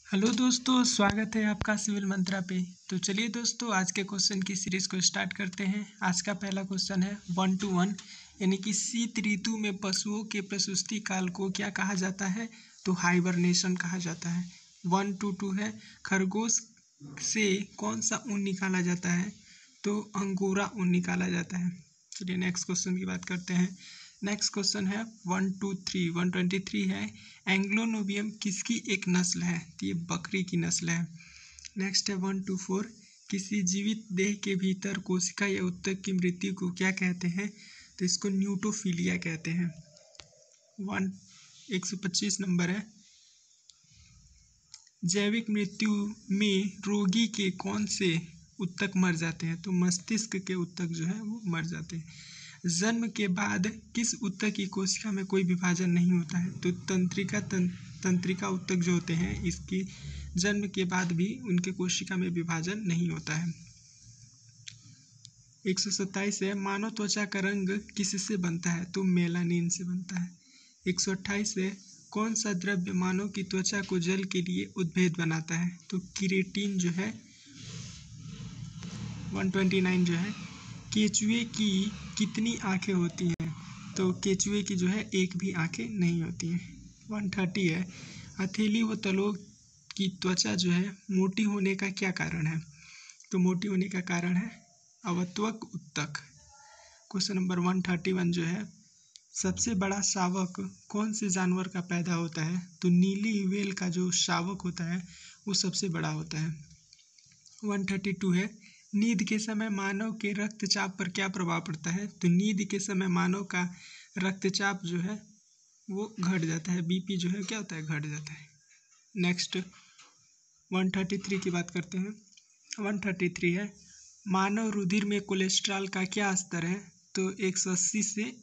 Hello दोस्तों, स्वागत है आपका सिविल मंत्रा पे। तो चलिए दोस्तों, आज के क्वेश्चन की सीरीज को स्टार्ट करते हैं। आज का पहला क्वेश्चन है 1 to 1, यानी कि शीत ऋतु में पशुओं के प्रसूति काल को क्या कहा जाता है? तो हाइबरनेशन कहा जाता है। 1 to 2 है, खरगोश से कौन सा ऊन निकाला जाता है? तो अंगोरा ऊन निकाला जाता है। चलिए नेक्स्ट क्वेश्चन की बात करते हैं। नेक्स्ट क्वेश्चन है 123 है, एंग्लोनोबियम किसकी एक नस्ल है? तो ये बकरी की नस्ल है। नेक्स्ट है 124, किसी जीवित देह के भीतर कोशिका या ऊतक की मृत्यु को क्या कहते हैं? तो इसको न्यूट्रोफिलिया कहते हैं। 125 नंबर है, जैविक मृत्यु में रोगी के कौन से ऊतक मर जाते हैं? तो मस्तिष्क के ऊतक जो है वो मर जाते हैं। जन्म के बाद किस ऊतक की कोशिका में कोई विभाजन नहीं होता है? तो तंत्रिका ऊतक जो होते हैं, इसकी जन्म के बाद भी उनके कोशिका में विभाजन नहीं होता है। 127 है, मानव त्वचा का रंग किससे बनता है? तो मेलानिन से बनता है। 128 है, कौन सा द्रव्य मानव की त्वचा को जल के लिए उद्भिद बनाता है? तो केराटिन जो है। 129 जो है, केचुए की कितनी आंखें होती हैं? तो केचुए की जो है एक भी आंखें नहीं होती हैं। 130 है, हथेली व तलों की त्वचा जो है मोटी होने का क्या कारण है? तो मोटी होने का कारण है अवत्वक ऊतक। क्वेश्चन नंबर 131 जो है, सबसे बड़ा शावक कौन से जानवर का पैदा होता है? तो नीली व्हेल का जो शावक होता है वो सबसे बड़ा होता है। 132 है, नींद के समय मानव के रक्तचाप पर क्या प्रभाव पड़ता है? तो नींद के समय मानव का रक्तचाप जो है वो घट जाता है, बीपी जो है क्या होता है, घट जाता है। नेक्स्ट 133 की बात करते हैं। 133 है, मानव रुधिर में कोलेस्ट्रॉल का क्या स्तर है? तो 180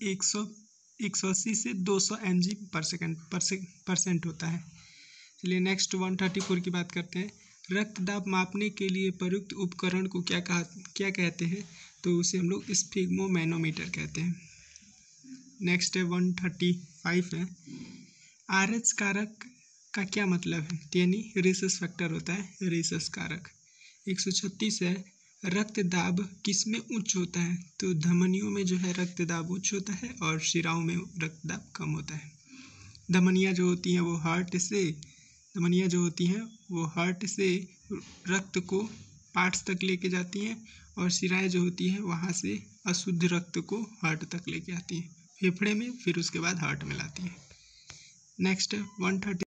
से 200 mg/परसेंट होता है। चलिए नेक्स्ट 134 की बात करते हैं। रक्तदाब मापने के लिए प्रयुक्त उपकरण को क्या कहते हैं? तो उसे हम लोग स्फिग्मोमैनोमीटर कहते हैं। नेक्स्ट है 135 है, RH कारक का क्या मतलब है? यानी रेसस फैक्टर होता है, रेसस कारक। 136 है, रक्तदाब किसमें उच्च होता है? तो धमनियों में जो है रक्तदाब उच्च होता है और शिराओं में रक्तदाब कम होता है। धमनियाँ जो होती हैं वो हार्ट से रक्त को पार्ट्स तक लेके जाती हैं और शिराएं जो होती हैं वहाँ से अशुद्ध रक्त को हार्ट तक लेके आती हैं, फेफड़े में, फिर उसके बाद हार्ट में लाती हैं। नेक्स्ट 130